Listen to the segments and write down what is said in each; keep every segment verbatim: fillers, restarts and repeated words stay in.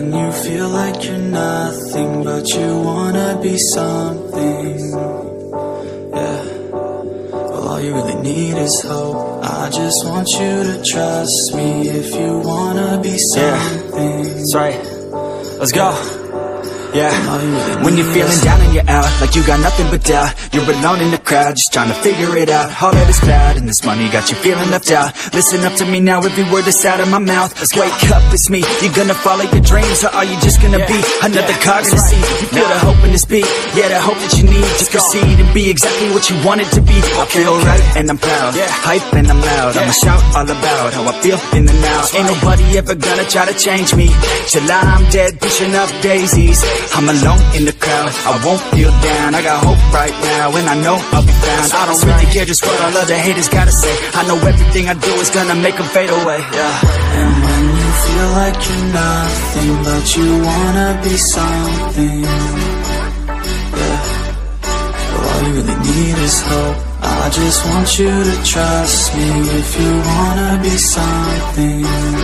when you feel like you're nothing, but you wanna be something. Yeah. Well, all you really need is hope. I just want you to trust me if you wanna be something. Yeah, that's right. Let's go. Yeah, when you're feeling down and you're out, like you got nothing but doubt, you're alone in the crowd, just trying to figure it out. All that is cloud and this money got you feeling left out. Listen up to me now, every word that's out of my mouth. Let's wake up, it's me. You gonna follow your dreams, or are you just gonna be another cog in the sea? You feel the hope in this beat, yeah, the hope that you need to proceed and be exactly what you want it to be. I feel right and I'm proud, hype and I'm loud. I'ma shout all about how I feel in the now. Ain't nobody ever gonna try to change me till I'm dead, pushing up daisies. I'm alone in the crowd, I won't feel down. I got hope right now, and I know I'll be found. I don't really care just what all other haters gotta say. I know everything I do is gonna make them fade away, yeah. And when you feel like you're nothing, but you wanna be something, yeah. Well, all you really need is hope. I just want you to trust me if you wanna be something,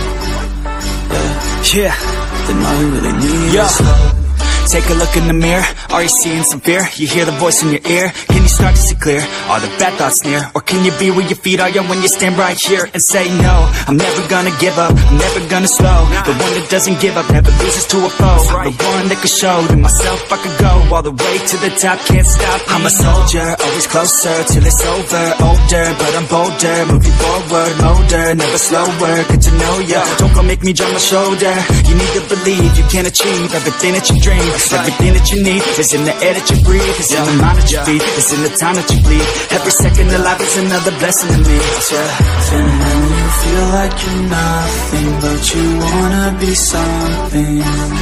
yeah. Yeah. Then all you really need yeah. is hope. Take a look in the mirror, are you seeing some fear? You hear the voice in your ear, can you start to see clear? Are the bad thoughts near? Or can you be where your feet are, yeah, when you stand right here and say no? I'm never gonna give up, I'm never gonna slow. The one that doesn't give up never loses to a foe. The one that could show to myself I could go all the way to the top, can't stop me. I'm a soldier, always closer till it's over. Older, but I'm bolder, moving forward, older, never slower. Good to know ya, don't go make me drop my shoulder. You need to believe you can achieve everything that you dream. Everything that you need is in the air that you breathe. It's in the mind that you feed, it's in the time that you bleed. Every second of life is another blessing to me, yeah. And when you feel like you're nothing, but you wanna be something,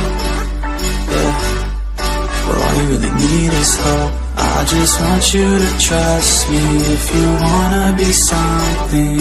yeah. Well, all you really need is hope. I just want you to trust me if you wanna be something,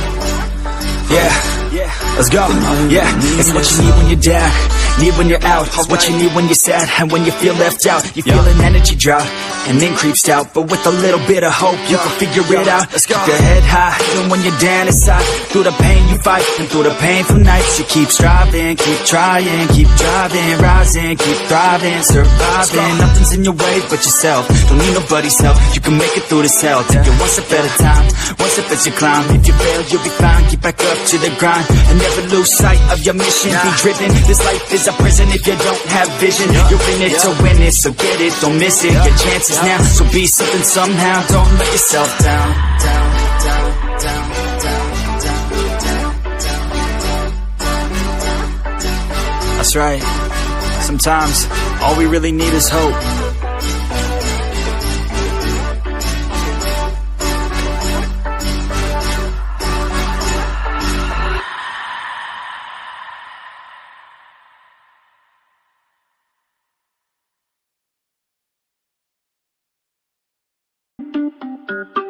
yeah. Let's go, yeah, it's what you need when you're down, need when you're out, it's what you need when you're sad, and when you feel left out. You feel an energy drop, and then creeps out, but with a little bit of hope, you can figure it out. Keep your head high, even when you're down inside. Through the pain you fight, and through the painful nights, you keep striving, keep trying, keep driving, rising, keep thriving, surviving. Nothing's in your way but yourself, don't need nobody's help. You can make it through this hell, take it one step at a time, one step as you climb. If you fail, you'll be fine, get back up to the grind, and never lose sight of your mission. Be driven, this life is a prison if you don't have vision. You're in it to win it, so get it, don't miss it. Your chances now, so be something somehow. Don't let yourself down, down, down, down, down, down, down, down, down. That's right. Sometimes all we really need is hope. Thank you.